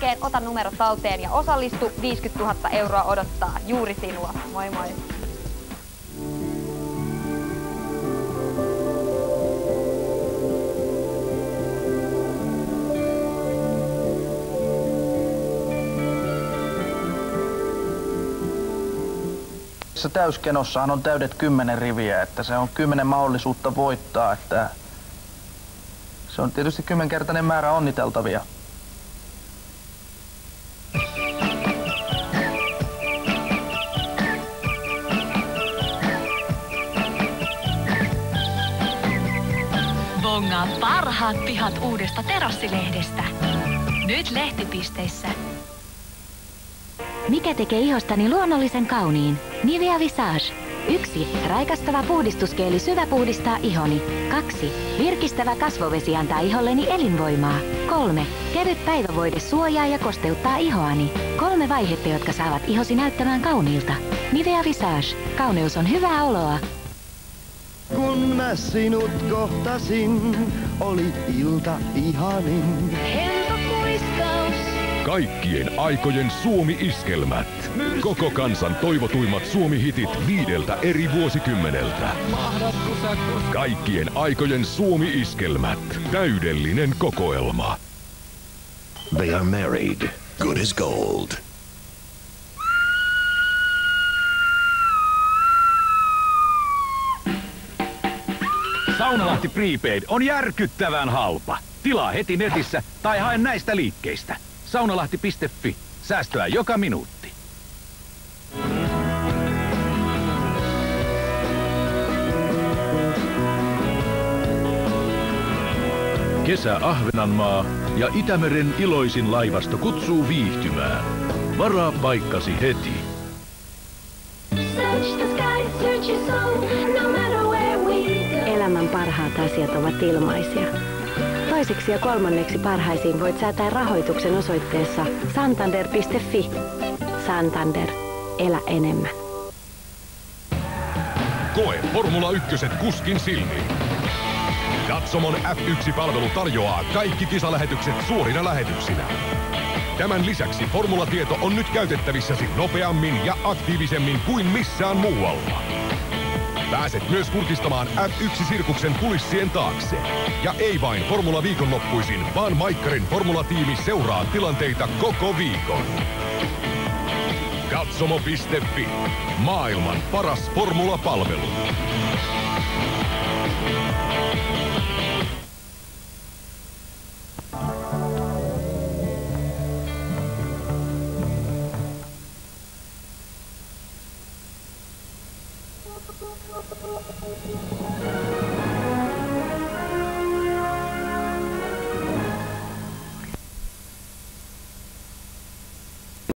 jälkeen ota numero talteen ja osallistu. 50 000 euroa odottaa juuri sinua. Moi moi! Täyskenossahan on täydet 10 riviä, että se on 10 mahdollisuutta voittaa, että se on tietysti 10-kertainen määrä onniteltavia. Bongaa parhaat pihat uudesta Terassilehdestä. Nyt lehtipisteissä. Mikä tekee ihostani luonnollisen kauniin? Nivea Visage. 1. Raikastava puhdistuskeeli syvä puhdistaa ihoni. 2. Virkistävä kasvovesi antaa iholleni elinvoimaa. 3. Kevyt päivävoide suojaa ja kosteuttaa ihoani. 3 vaihetta, jotka saavat ihosi näyttämään kauniilta. Nivea Visage. Kauneus on hyvää oloa. Kun mä sinut kohtasin, oli ilta ihanin. Kaikkien aikojen Suomi-iskelmät. Koko kansan toivotuimmat Suomi-hitit 5 eri vuosikymmeneltä. Kaikkien aikojen Suomi-iskelmät. Täydellinen kokoelma. They are married. Good as gold. Saunalahti Prepaid on järkyttävän halpa. Tilaa heti netissä tai hae näistä liikkeistä. Saunalahti.fi. Säästöä joka minuutti. Kesä Ahvenanmaa ja Itämeren iloisin laivasto kutsuu viihtymään. Varaa paikkasi heti. Elämän parhaat asiat ovat ilmaisia. Toiseksi ja kolmanneksi parhaisiin voit säätää rahoituksen osoitteessa santander.fi. Santander. Elä enemmän. Koe Formula 1 kuskin silmiin. Datsomon F1-palvelu tarjoaa kaikki kisalähetykset suorina lähetyksinä. Tämän lisäksi Formula-tieto on nyt käytettävissäsi nopeammin ja aktiivisemmin kuin missään muualla. Pääset myös kurkistamaan F1-sirkuksen kulissien taakse. Ja ei vain Formula viikonloppuisin, vaan Maikkarin Formula-tiimi seuraa tilanteita koko viikon. Katsomo.fi. Maailman paras Formula-palvelu.